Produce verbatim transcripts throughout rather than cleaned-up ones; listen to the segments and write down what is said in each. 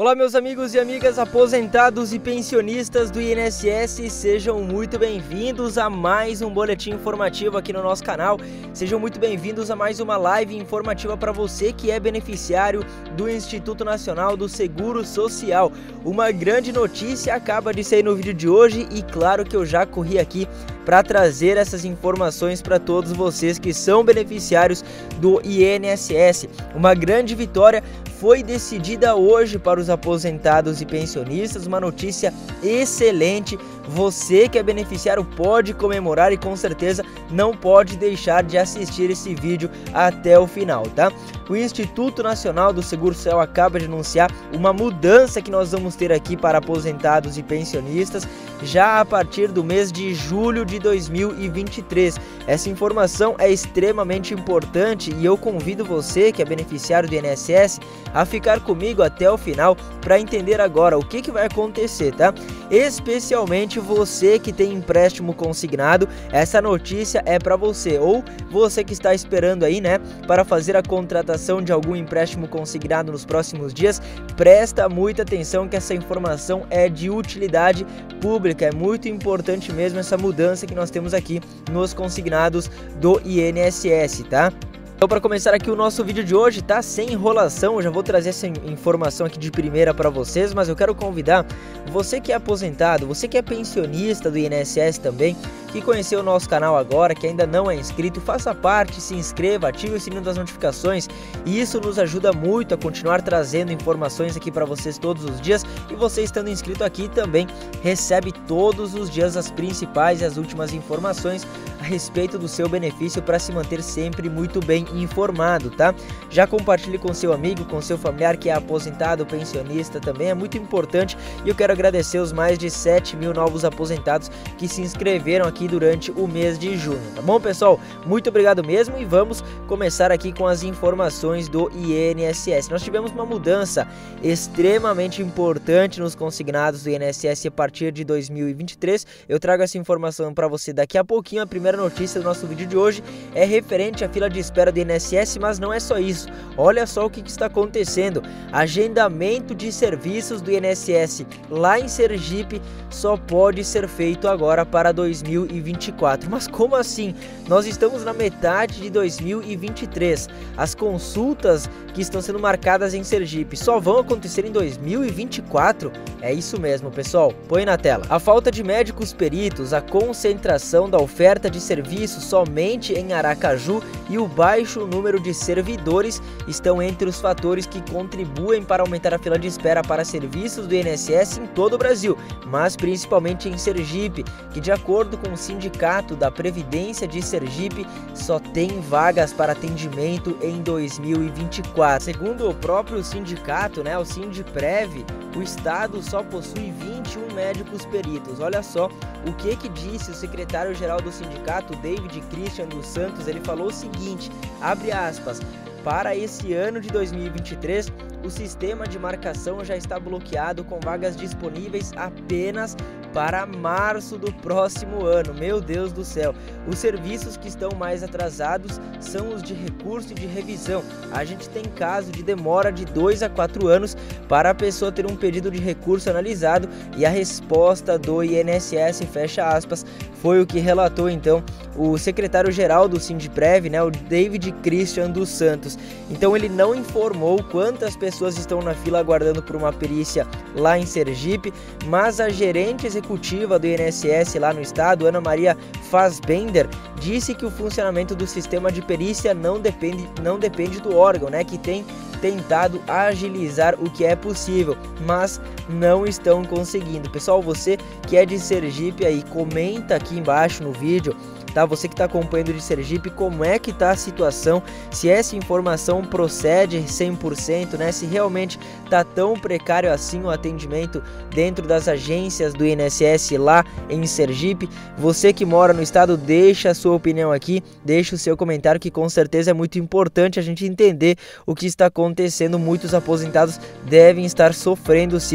Olá meus amigos e amigas aposentados e pensionistas do I N S S, sejam muito bem-vindos a mais um boletim informativo aqui no nosso canal. Sejam muito bem-vindos a mais uma live informativa para você que é beneficiário do Instituto Nacional do Seguro Social. Uma grande notícia acaba de sair no vídeo de hoje e claro que eu já corri aqui para trazer essas informações para todos vocês que são beneficiários do I N S S. Uma grande vitória foi decidida hoje para os aposentados e pensionistas, uma notícia excelente. Você que é beneficiário pode comemorar e com certeza não pode deixar de assistir esse vídeo até o final, tá? O Instituto Nacional do Seguro Social acaba de anunciar uma mudança que nós vamos ter aqui para aposentados e pensionistas já a partir do mês de julho de dois mil e vinte e três. Essa informação é extremamente importante e eu convido você que é beneficiário do I N S S a ficar comigo até o final para entender agora o que, que vai acontecer, tá? Especialmente você que tem empréstimo consignado, essa notícia é para você, ou você que está esperando aí, né, para fazer a contratação de algum empréstimo consignado nos próximos dias, presta muita atenção que essa informação é de utilidade pública, é muito importante mesmo essa mudança que nós temos aqui nos consignados do I N S S, tá? Então, para começar aqui o nosso vídeo de hoje, tá? Sem enrolação, eu já vou trazer essa informação aqui de primeira para vocês, mas eu quero convidar você que é aposentado, você que é pensionista do I N S S também, que conheceu o nosso canal agora, que ainda não é inscrito, faça parte, se inscreva, ative o sininho das notificações e isso nos ajuda muito a continuar trazendo informações aqui para vocês todos os dias. E você estando inscrito aqui também recebe todos os dias as principais e as últimas informações a respeito do seu benefício para se manter sempre muito bem informado, tá? Já compartilhe com seu amigo, com seu familiar que é aposentado, pensionista também, é muito importante e eu quero agradecer os mais de sete mil novos aposentados que se inscreveram aqui durante o mês de junho, tá bom, pessoal? Muito obrigado mesmo e vamos começar aqui com as informações do I N S S. Nós tivemos uma mudança extremamente importante nos consignados do I N S S a partir de dois mil e vinte e três. Eu trago essa informação para você daqui a pouquinho. A primeira notícia do nosso vídeo de hoje é referente à fila de espera do I N S S, mas não é só isso. Olha só o que, que está acontecendo. Agendamento de serviços do I N S S lá em Sergipe só pode ser feito agora para dois mil e vinte e quatro. Mas como assim? Nós estamos na metade de dois mil e vinte e três. As consultas que estão sendo marcadas em Sergipe só vão acontecer em dois mil e vinte e quatro? É isso mesmo, pessoal. Põe na tela. A falta de médicos peritos, a concentração da oferta de serviços somente em Aracaju e o baixo número de servidores estão entre os fatores que contribuem para aumentar a fila de espera para serviços do I N S S em todo o Brasil, mas principalmente em Sergipe, que de acordo com o Sindicato da Previdência de Sergipe, só tem vagas para atendimento em dois mil e vinte e quatro. Segundo o próprio sindicato, né, o Sindprev, o estado só possui vinte e um médicos peritos. Olha só o que que disse o secretário-geral do sindicato, David Christian dos Santos. Ele falou o seguinte, abre aspas, para esse ano de dois mil e vinte e três, o sistema de marcação já está bloqueado com vagas disponíveis apenas para março do próximo ano. Meu Deus do céu, os serviços que estão mais atrasados são os de recurso e de revisão. A gente tem caso de demora de dois a quatro anos para a pessoa ter um pedido de recurso analisado e a resposta do I N S S, fecha aspas, foi o que relatou então o secretário-geral do Sindprev, né, o David Christian dos Santos. Então ele não informou quantas pessoas estão na fila aguardando por uma perícia lá em Sergipe, mas a gerente executiva do I N S S lá no estado, Ana Maria Fassbender, disse que o funcionamento do sistema de perícia não depende, não depende do órgão, né, que tem tentado agilizar o que é possível, mas não estão conseguindo. Pessoal, você que é de Sergipe aí, comenta aqui embaixo no vídeo, tá? Você que está acompanhando de Sergipe, como é que tá a situação, se essa informação procede cem por cento, né? Se realmente tá tão precário assim o atendimento dentro das agências do I N S S lá em Sergipe. Você que mora no estado, deixa a sua opinião aqui, deixa o seu comentário que com certeza é muito importante a gente entender o que está acontecendo. Muitos aposentados devem estar sofrendo sim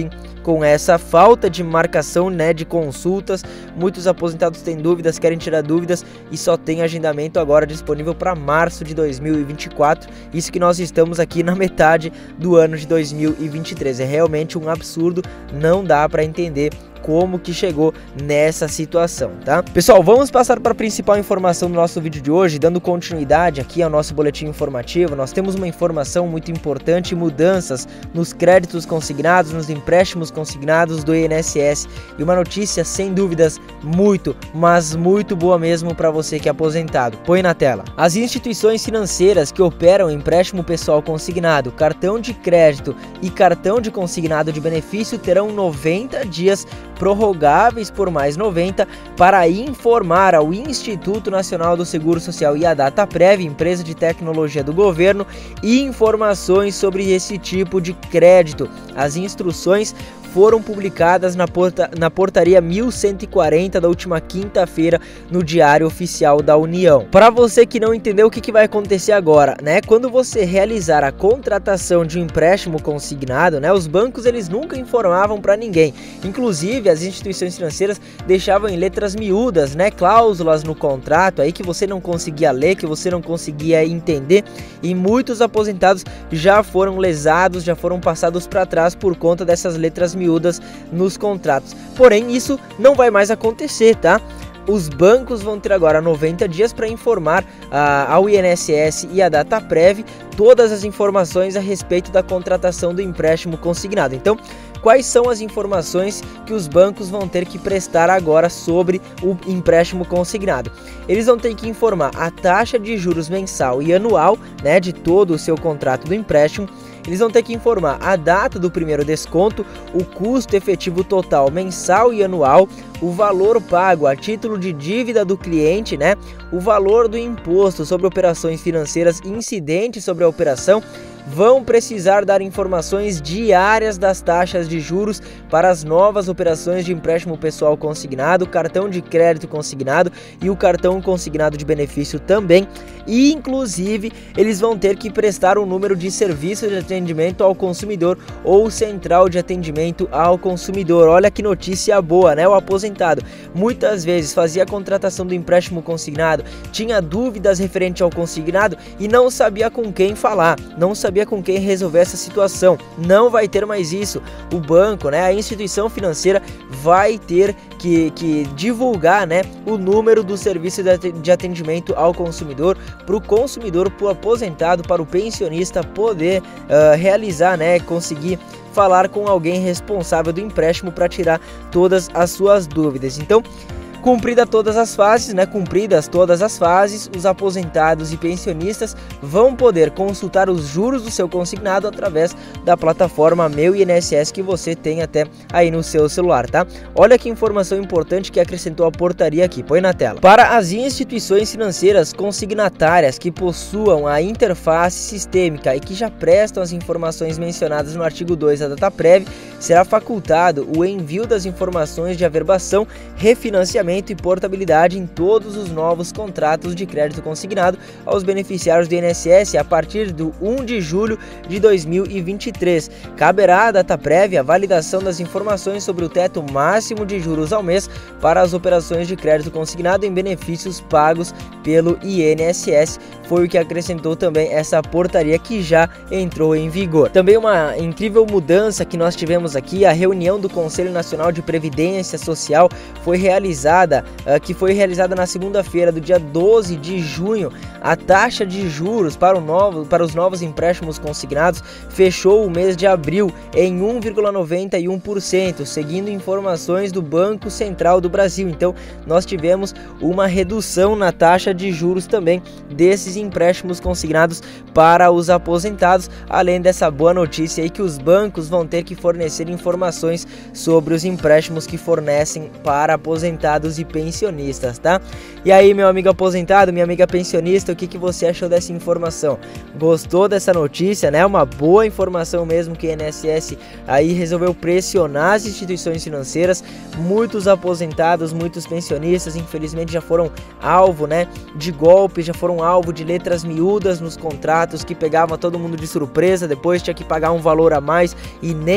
com essa falta de marcação, né, de consultas. Muitos aposentados têm dúvidas, querem tirar dúvidas e só tem agendamento agora disponível para março de dois mil e vinte e quatro. Isso que nós estamos aqui na metade do ano de dois mil e vinte e três. É realmente um absurdo, não dá para entender como que chegou nessa situação, tá? Pessoal, vamos passar para a principal informação do nosso vídeo de hoje, dando continuidade aqui ao nosso boletim informativo. Nós temos uma informação muito importante, mudanças nos créditos consignados, nos empréstimos consignados do I N S S, e uma notícia sem dúvidas muito, mas muito boa mesmo para você que é aposentado. Põe na tela. As instituições financeiras que operam empréstimo pessoal consignado, cartão de crédito e cartão de consignado de benefício terão noventa dias prorrogáveis por mais noventa para informar ao Instituto Nacional do Seguro Social e à Dataprev, empresa de tecnologia do governo, informações sobre esse tipo de crédito. As instruções foram publicadas na, porta, na portaria mil cento e quarenta da última quinta-feira no Diário Oficial da União. Para você que não entendeu o que, que vai acontecer agora, né? Quando você realizar a contratação de um empréstimo consignado, né? Os bancos eles nunca informavam para ninguém. Inclusive as instituições financeiras deixavam em letras miúdas, né? Cláusulas no contrato aí que você não conseguia ler, que você não conseguia entender, e muitos aposentados já foram lesados, já foram passados para trás por conta dessas letras miúdas nos contratos. Porém, isso não vai mais acontecer, tá? Os bancos vão ter agora noventa dias para informar uh, ao I N S S e à Dataprev todas as informações a respeito da contratação do empréstimo consignado. Então, quais são as informações que os bancos vão ter que prestar agora sobre o empréstimo consignado? Eles vão ter que informar a taxa de juros mensal e anual, né, de todo o seu contrato do empréstimo. Eles vão ter que informar a data do primeiro desconto, o custo efetivo total mensal e anual, o valor pago a título de dívida do cliente, né? O valor do imposto sobre operações financeiras incidentes sobre a operação. Vão precisar dar informações diárias das taxas de juros para as novas operações de empréstimo pessoal consignado, cartão de crédito consignado e o cartão consignado de benefício também. E inclusive eles vão ter que prestar um número de serviço de atendimento ao consumidor ou central de atendimento ao consumidor. Olha que notícia boa, né? O aposentado muitas vezes fazia a contratação do empréstimo consignado, tinha dúvidas referente ao consignado e não sabia com quem falar, não sabia com quem resolver essa situação. Não vai ter mais isso. O banco, né, a instituição financeira vai ter que, que divulgar, né, o número do serviço de atendimento ao consumidor para o consumidor, para o aposentado, para o pensionista poder uh, realizar, né, conseguir falar com alguém responsável do empréstimo para tirar todas as suas dúvidas. Então, cumprida todas as fases, né? Cumpridas todas as fases, os aposentados e pensionistas vão poder consultar os juros do seu consignado através da plataforma Meu I N S S que você tem até aí no seu celular, tá? Olha que informação importante que acrescentou a portaria aqui, põe na tela. Para as instituições financeiras consignatárias que possuam a interface sistêmica e que já prestam as informações mencionadas no artigo dois da Dataprev, será facultado o envio das informações de averbação, refinanciamento e portabilidade em todos os novos contratos de crédito consignado aos beneficiários do I N S S a partir do primeiro de julho de dois mil e vinte e três. Caberá à Dataprev a validação das informações sobre o teto máximo de juros ao mês para as operações de crédito consignado em benefícios pagos pelo I N S S. Foi o que acrescentou também essa portaria que já entrou em vigor. Também uma incrível mudança que nós tivemos aqui, a reunião do Conselho Nacional de Previdência Social foi realizada que foi realizada na segunda-feira do dia doze de junho. A taxa de juros para, o novo, para os novos empréstimos consignados fechou o mês de abril em um vírgula noventa e um por cento, seguindo informações do Banco Central do Brasil. Então, nós tivemos uma redução na taxa de juros também desses empréstimos consignados para os aposentados, além dessa boa notícia aí que os bancos vão ter que fornecer informações sobre os empréstimos que fornecem para aposentados e pensionistas, tá? E aí, meu amigo aposentado, minha amiga pensionista, o que, que você achou dessa informação? Gostou dessa notícia, né? Uma boa informação mesmo que o I N S S aí resolveu pressionar as instituições financeiras. Muitos aposentados, muitos pensionistas, infelizmente já foram alvo, né, de golpes, já foram alvo de letras miúdas nos contratos que pegavam todo mundo de surpresa, depois tinha que pagar um valor a mais e nem fazia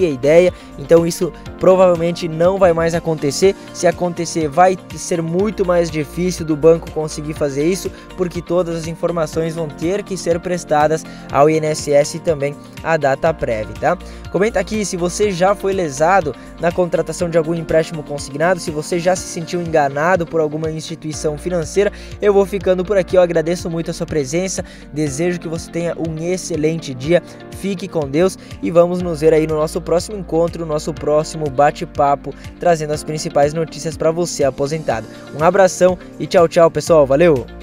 a ideia, então isso provavelmente não vai mais acontecer. Se acontecer, vai ser muito mais difícil do banco conseguir fazer isso, porque todas as informações vão ter que ser prestadas ao I N S S e também à Dataprev, tá? Comenta aqui se você já foi lesado na contratação de algum empréstimo consignado, se você já se sentiu enganado por alguma instituição financeira. Eu vou ficando por aqui, eu agradeço muito a sua presença, desejo que você tenha um excelente dia, fique com Deus e vamos nos ver aí no nosso próximo encontro, no nosso próximo bate-papo, trazendo as principais notícias para você aposentado. Um abração e tchau, tchau, pessoal, valeu!